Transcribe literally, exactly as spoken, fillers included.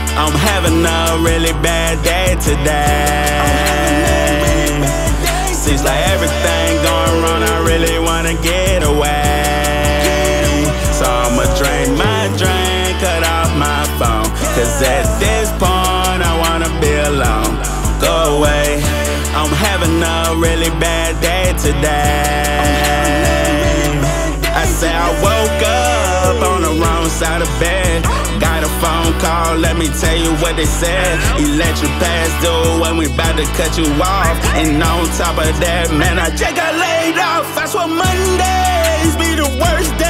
I'm having a really bad day today. Seems like everything going wrong, I really wanna get away. So I'ma drain my drain, cut off my phone, cause at this point I wanna be alone. Go away, I'm having a really bad day today. I say I woke up on the wrong side of bed. Got a phone call, let me tell you what they said. Electric pass due when we bout to cut you off. And on top of that, man, I just got laid off. I swear Mondays be the worst day.